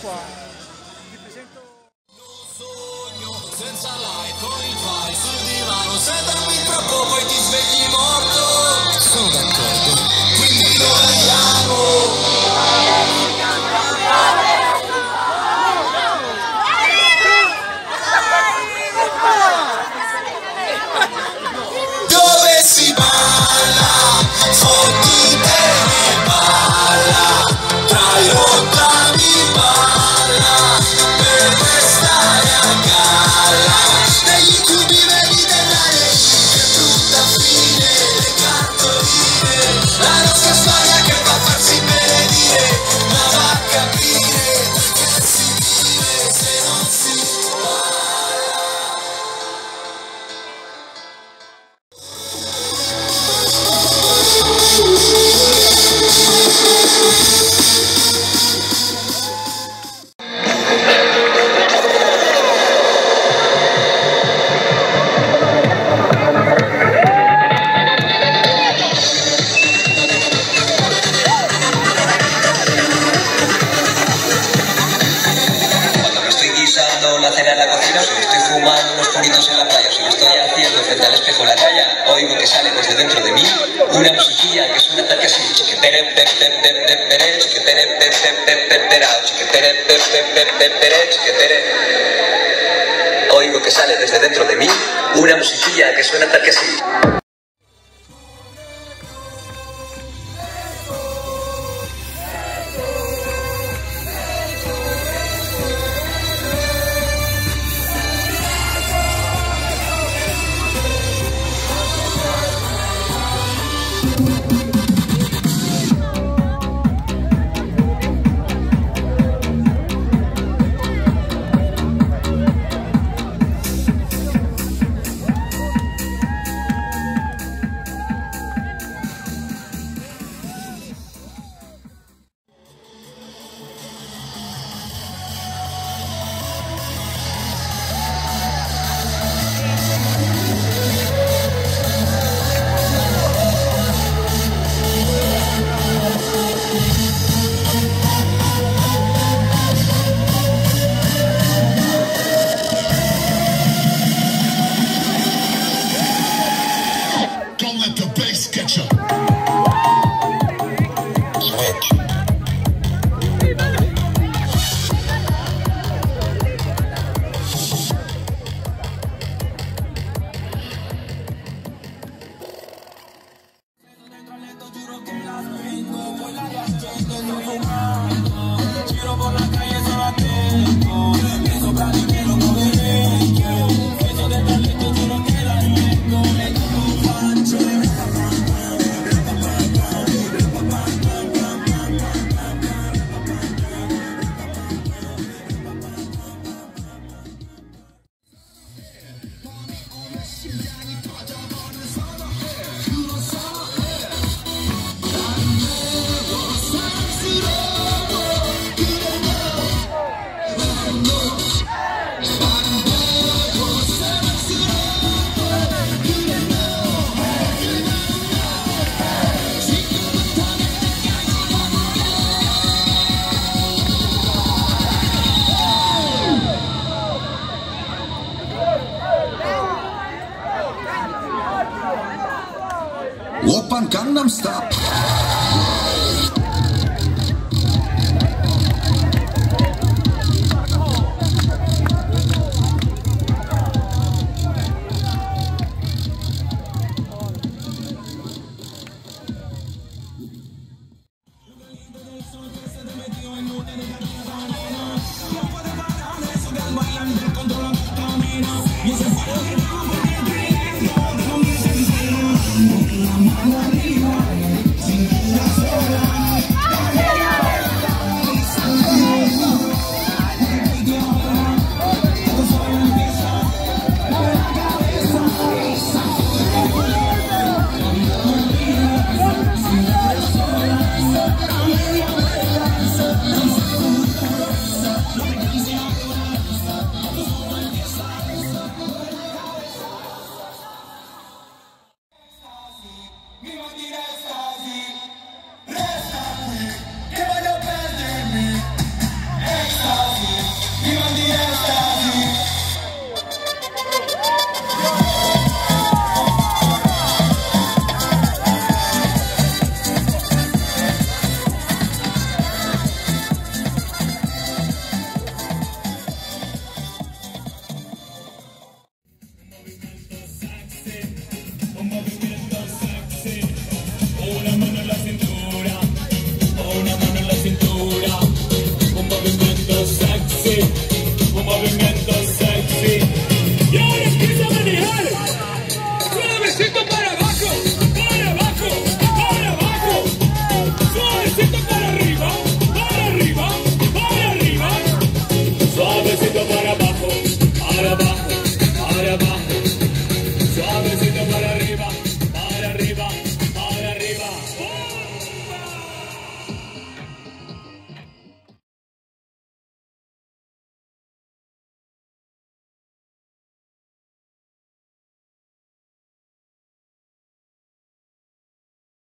qua. Ti presento... Sogno senza like con il file sul divano, se dormi troppo poi ti svegli morto. Sono d'accordo, quindi lo andiamo. Dove si balla, fotti te ne balla, tra i rottami balla, per restare a galla, negli incubi vedi della che brutta fine, le cartoline, la nostra storia che fa farsi benedire, ma va a capire perché si vive se non si balla. La cena en la cocina, si estoy fumando unos puritos en la playa, si lo estoy haciendo frente al espejo en la talla, oigo que sale desde dentro de mí una musiquilla que suena tal que así, chiquetere, pere, chiquetere, pera, chiquetere, pere, chiquetere. Oigo que sale desde dentro de mí una musiquilla que suena tal que así. Giro por la calle solo atento, le sopra di me lo muove vecchio, peso del talento giuro che la leggo, le tu faccio. Oppan Gangnam Style. Sono metido en